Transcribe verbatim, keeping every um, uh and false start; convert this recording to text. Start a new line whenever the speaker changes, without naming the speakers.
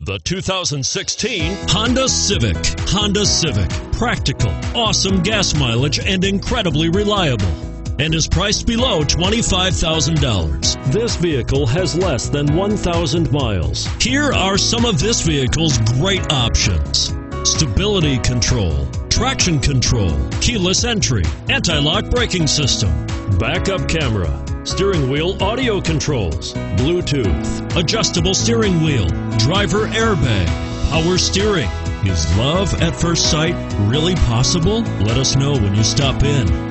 The two thousand sixteen Honda Civic. Honda Civic. Practical, awesome gas mileage, and incredibly reliable. And is priced below twenty-five thousand dollars. This vehicle has less than one thousand miles. Here are some of this vehicle's great options: stability control, traction control, keyless entry, anti-lock braking system, backup camera, steering wheel audio controls, Bluetooth, adjustable steering wheel, driver airbag, power steering. Is love at first sight really possible? Let us know when you stop in.